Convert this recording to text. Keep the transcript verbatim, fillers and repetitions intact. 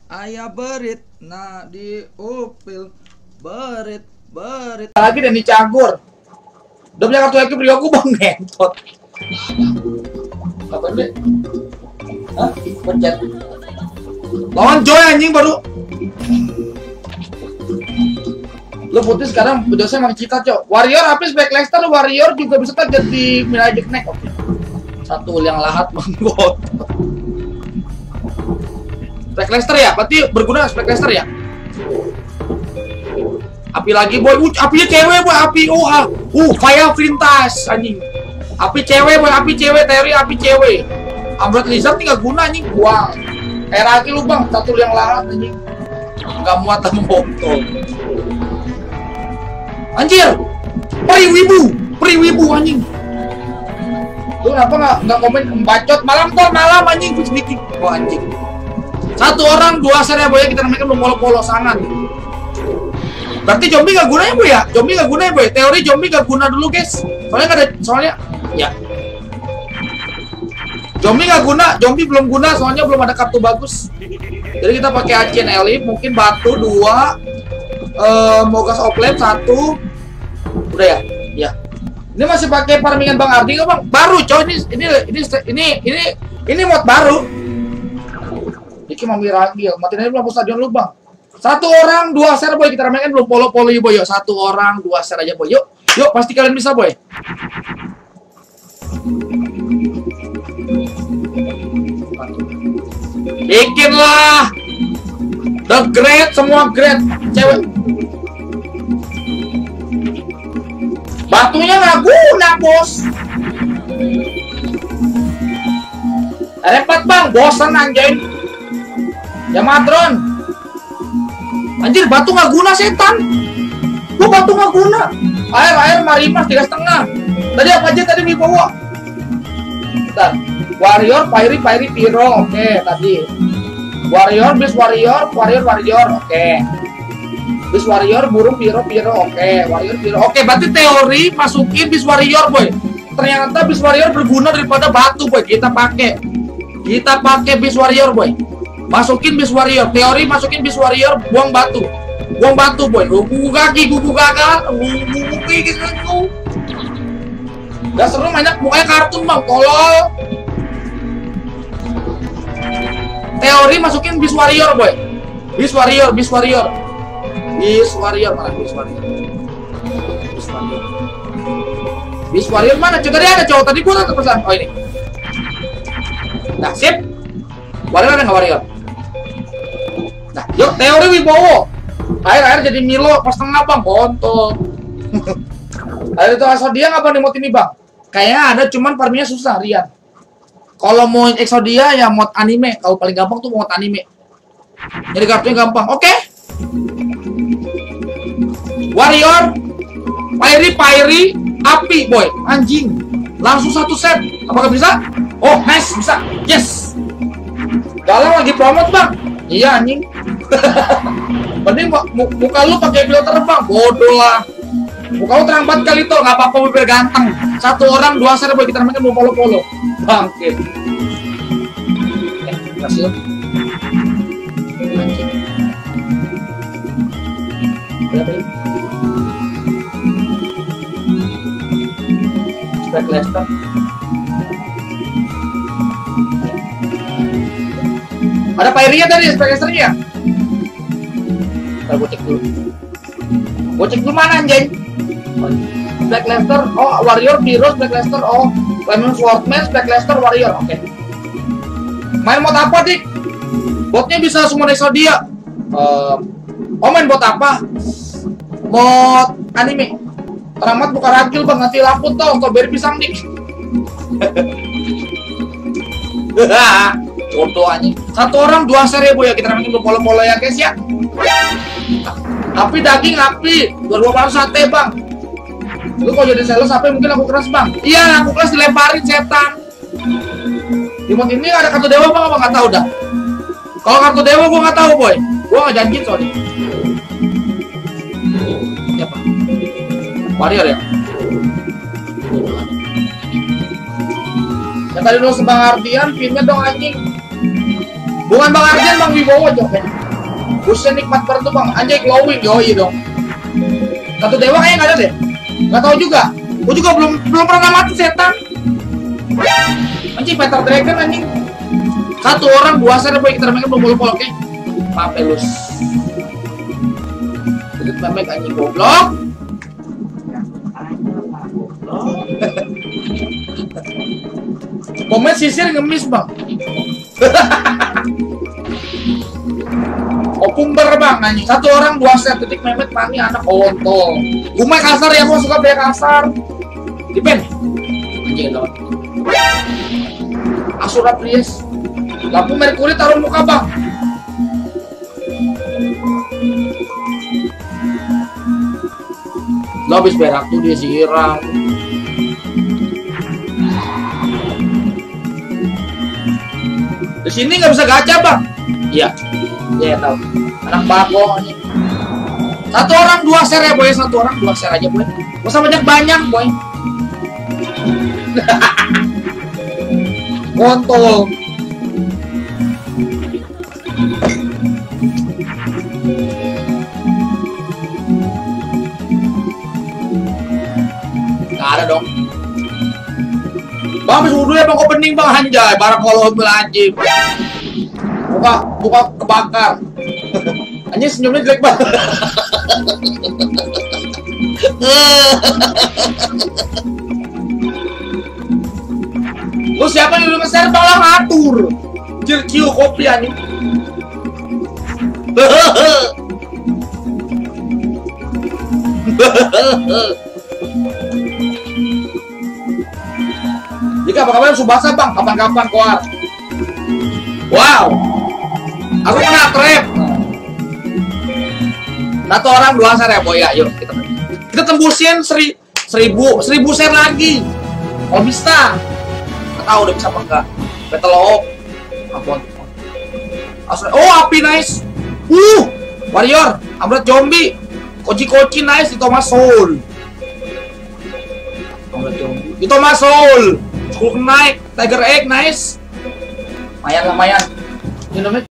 Ayah berit, nah di upil berit, berit. Lagi dan dicagur. Udah punya kartu Eki beri aku bang ngentot. Apa ini? Hah? Pencet. Lawan Joy anjing baru. Lu putih sekarang bedosnya emang cita cok. Warrior habis back Leicester, Warrior juga bisa kan jadi Magic Neck. Oke. Satu yang lahat manggot. Back Leicester ya? Berarti berguna back Leicester ya? Api lagi boy, uh, apinya cewek boy, api oh ah. Uh, fire vintage anjing. Api cewek boy, api cewek, teori api cewek. Ambrat Lizard nih gak guna anjing, buang. Eh lagi lu bang, satu yang lahat anjing. Gak muat sama botol. Anjir, peri wibu, peri wibu anjing. Lu kenapa nggak nggak komen bacot malam tuh malam anjing sedikit. Oh anjing. Satu orang dua seri boy kita namakan belum polo-polo sana. Berarti zombie nggak guna ya boy ya? Zombie nggak guna ya boy? Teori zombie nggak guna dulu guys. Soalnya nggak ada, soalnya ya. Zombie nggak guna, zombie belum guna soalnya belum ada kartu bagus. Jadi kita pakai Ancient Elite, mungkin batu dua. Uh, Mogas Oplem satu, udah ya, ya. Ini masih pakai farmingan Bang Ardi nggak bang? Baru coy, ini ini ini ini ini ini mod baru. Iki mau miragil, matiin aja belum stadion lu bang. Satu orang dua share boy kita ramekan belum polo polo boy yuk. Satu orang dua share aja boy yuk. Yuk pasti kalian bisa boy. Bikin lah. The grade semua grade cewek. Batunya nggak guna bos. Repot bang, bosan anjing. Ya Madron. Anjir batu nggak guna setan. Gua batu nggak guna. Air air marimas tiga setengah. Tadi apa aja tadi dibawa? Bentar. Warrior, Fairy, Fairy, Piro. Oke tadi. Warrior, Beast Warrior, Warrior, Warrior. Oke. Beast Warrior, burung Piro, Piro. Oke. Warrior, Piro. Oke berarti teori masukin Beast Warrior boy. Ternyata Beast Warrior berguna daripada batu boy. Kita pakai. Kita pakai Beast Warrior boy. Masukin Beast Warrior, teori masukin Beast Warrior, buang batu, buang batu boy, gugu kaki, gugu kakak, gugu kaki gitu. Gak seru banyak mukanya kartun bang, tolol. Teori masukin Beast Warrior boy, Beast Warrior, Beast Warrior, Beast Warrior mana Beast Warrior, Beast Warrior, Beast Warrior mana? Coba tadi ada cowok tadi gua tak pesan, oh ini. Nah sip, Warrior ada nggak Warrior? Nah, yuk teori Wibowo. Air-air jadi Milo pas tengah bang, kontol. Ada itu Exodia nggak bang di mod ini bang? Kayaknya ada, cuman farmingnya susah Rian. Kalau mau Exodia ya mod anime. Kalau paling gampang tuh mod anime. Jadi kartunya gampang. Oke. Okay. Warrior, Fairy, Fairy, api boy, anjing. Langsung satu set. Apakah bisa? Oh nice, bisa. Yes. Galang lagi promote bang. Iya anjing. Mending muka lu pakai filter bang, bodoh lah. Muka lu terang banget kali tuh, nggak apa-apa bibir ganteng. Satu orang dua share boleh kita namakan mau polo-polo. Bangkit. Eh, berhasil. Anjing. Berapa ini? Back Leicester. Ada Fairy-nya tadi, Spectre-nya. Ntar gue cek dulu. Gue cek dulu mana anjing? Black Leicester, oh Warrior, Heroes, Black Leicester, oh Lemon Swordman, Black Leicester, Warrior, oke. Okay. Main mod apa dik? Botnya bisa semua Exodia. Uh, oh main bot apa? Mod anime. Teramat buka ragil bang, nanti laput tau, kau beri pisang dik. Bodoh anjing. Satu orang dua seri boy ya kita namakin polo-polo ya guys ya. Api daging api, dua paru sate bang. Lu kalau jadi sales apa mungkin aku keras bang. Iya aku keras dilemparin setan. Di mod ini ada kartu dewa bang apa nggak tahu dah. Kalau kartu dewa gua nggak tahu boy. Gua nggak janji soalnya. Siapa? Warrior ya. Yang tadi lu sebang Ardian, pinnya dong anjing. Bukan Bang Ardian, Bang Wibowo coba. Busnya nikmat banget tuh bang, anjay glowing, yoi dong. Satu dewa kayaknya nggak ada deh, nggak tahu juga. Gue juga belum belum pernah mati setan. Anjing Peter Dragon anjing. Satu orang dua ser boy, kita main belum boleh oke. Papelus. Sedikit memek anjing goblok. Komen sisir ngemis bang. Opung ber bang anjing. Satu orang dua set titik memet pani anak kontol. Umay kasar ya, gua suka dia kasar. Dipen. Anjing lawan. Asura Prius. Lampu Merkuri taruh muka bang. Lo habis berak tuh dia siram. Di sini nggak bisa gacha bang. Iya. Iya tahu. Anak bako ini. Satu orang dua share ya boy, satu orang dua share aja boy. Gak usah banyak banyak boy. Kontol. Gak ada dong. Bang, habis wudhu ya bang, opening bang, anjay. Barang kalau anjing. Buka, buka kebakar. Anjing senyumnya jelek banget. Lu siapa yang udah nge-share tolong atur. Jil Q kopi anjing. Jika apa kabar Subasa bang, kapan-kapan koar. Wow, aku kena trap. Satu orang dua share ya boy ya, yuk kita kita tembusin seri, seribu seribu share lagi. Oh bisa, nggak tahu udah bisa apa enggak. Battle of, ampun. Oh api nice. Uh, warrior, Amrat zombie, Koji Koji nice di Thomas Soul. Amrat zombie, di Thomas Soul. Hulk naik, Tiger Egg nice. Lumayan lumayan. Ini namanya